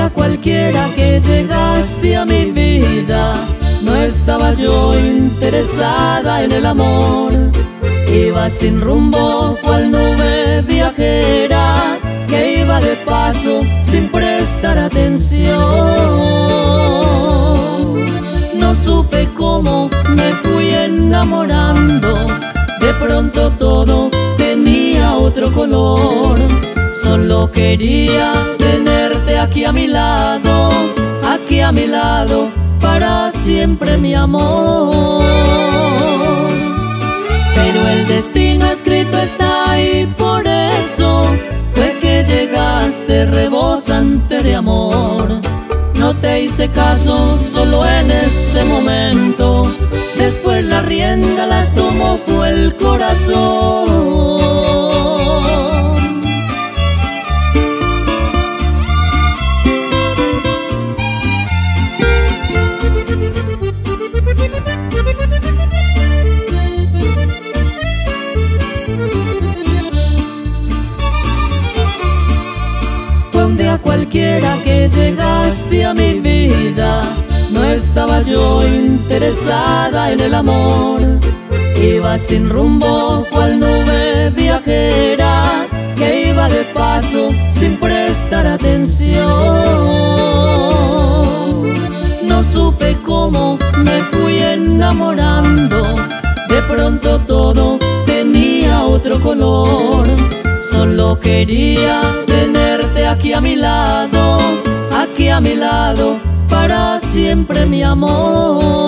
día cualquiera que llegaste a mi vida, no estaba yo interesada en el amor. Iba sin rumbo, cual nube viajera, que iba de paso sin prestar atención. No supe cómo me fui enamorando, de pronto todo tenía otro color. Solo quería tenerte aquí a mi lado, para siempre, mi amor. Pero el destino escrito está ahí, por eso fue que llegaste rebosante de amor. No te hice caso solo en este momento, después la rienda las tomó fue el corazón. Un día cualquiera que llegaste a mi vida, no estaba yo interesada en el amor. Iba sin rumbo, cual nube viajera, que iba de paso sin prestar atención. No supe cómo me fui enamorando, de pronto todo tenía otro color. Solo quería tenerte aquí a mi lado, para siempre, mi amor.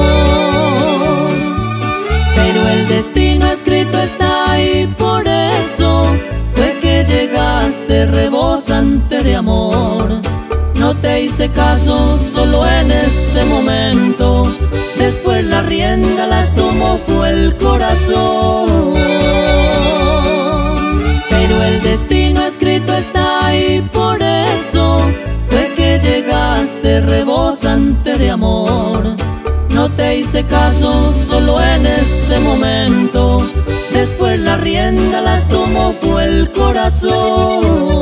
Pero el destino escrito está ahí, por eso fue que llegaste rebosante de amor. No te hice caso solo en este momento, después la rienda las tomó fue el corazón. Pero el destino escrito está ahí, por eso fue que llegaste rebosante de amor. No te hice caso solo en este momento, después la rienda las tomó fue el corazón.